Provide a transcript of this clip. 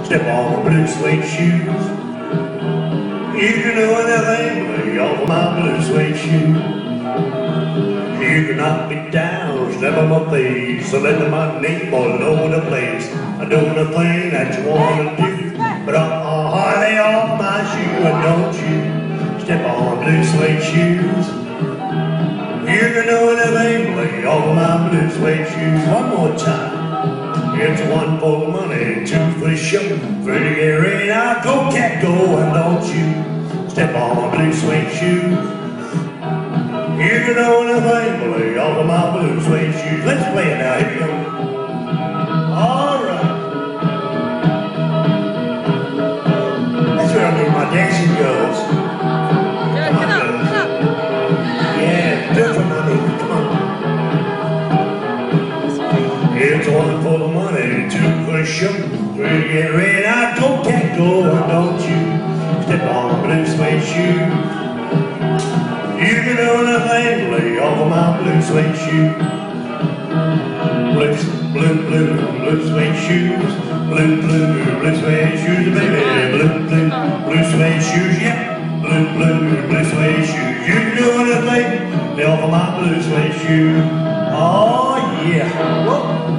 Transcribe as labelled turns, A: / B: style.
A: step on my blue suede shoes. You can do anything but lay off my blue suede shoes. You can knock me down, step on my face, so let my name all over the place. I do the thing that you wanna do, but I'll lay off my shoe, and don't you step on my blue suede shoes. You can do anything but lay off my blue suede shoes. One more time. It's one for money, two for the show. Three to get ready, now go cat go, and don't you step on my blue suede shoes. You can do anything but lay off of my blue suede shoes. Let's play it now, here we go. Alright. That's where I meet my dancing girls.
B: Yeah,
A: Come on,
B: get up.
A: Yeah, do it for money, come on. It's one for the money, two for the show. Three to get ready, now go cat go, and don't you step on my blue suede shoes. You can do anything, lay off of my blue suede shoes. Blue suede shoes. Blue suede shoes, baby. Blue suede shoes, yeah. Blue suede shoes. You can do anything, lay off of my blue suede shoes. Oh, yeah. Whoa.